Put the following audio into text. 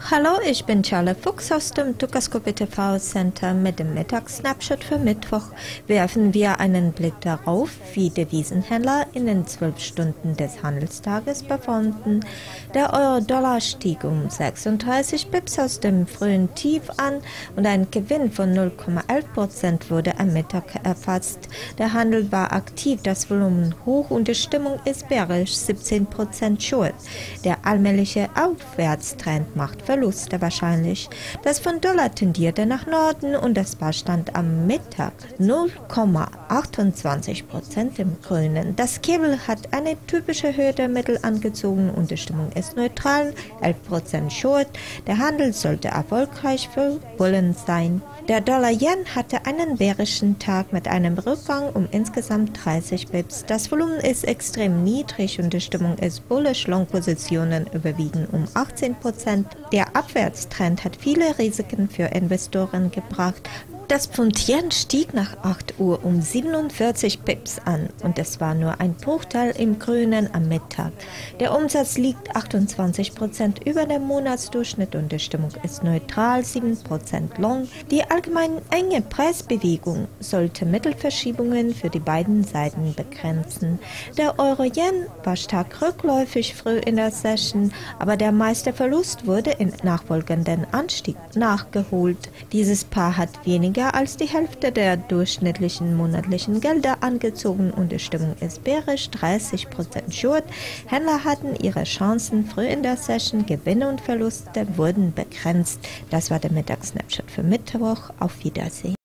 Hallo, ich bin Charlotte Fuchs aus dem Tukaskope TV Center. Mit dem Mittagssnapshot für Mittwoch werfen wir einen Blick darauf, wie Devisenhändler in den 12 Stunden des Handelstages performten. Der Euro-Dollar stieg um 36 Pips aus dem frühen Tief an und ein Gewinn von 0,11% wurde am Mittag erfasst. Der Handel war aktiv, das Volumen hoch und die Stimmung ist bärisch, 17% short. Der allmähliche Aufwärtstrend macht Verluste wahrscheinlich. Das Pfund-Dollar tendierte nach Norden und das Paar stand am Mittag 0,28% im Grünen. Das Kebel hat eine typische Höhe der Mittel angezogen und die Stimmung ist neutral, 11% short. Der Handel sollte erfolgreich für Bullen sein. Der Dollar-Yen hatte einen bärischen Tag mit einem Rückgang um insgesamt 30 Pips. Das Volumen ist extrem niedrig und die Stimmung ist bullish. Long-Positionen überwiegen um 18%. Der Abwärtstrend hat viele Risiken für Investoren gebracht. Das Pfund-Yen stieg nach 8 Uhr um 47 Pips an und es war nur ein Bruchteil im Grünen am Mittag. Der Umsatz liegt 28% über dem Monatsdurchschnitt und die Stimmung ist neutral, 7% long. Die allgemein enge Preisbewegung sollte Mittelverschiebungen für die beiden Seiten begrenzen. Der Euro-Yen war stark rückläufig früh in der Session, aber der meiste Verlust wurde im nachfolgenden Anstieg nachgeholt. Dieses Paar hat weniger als die Hälfte der durchschnittlichen monatlichen Gelder angezogen und die Stimmung ist bärisch, 30% short. Händler hatten ihre Chancen früh in der Session, Gewinne und Verluste wurden begrenzt. Das war der Mittagssnapshot für Mittwoch. Auf Wiedersehen.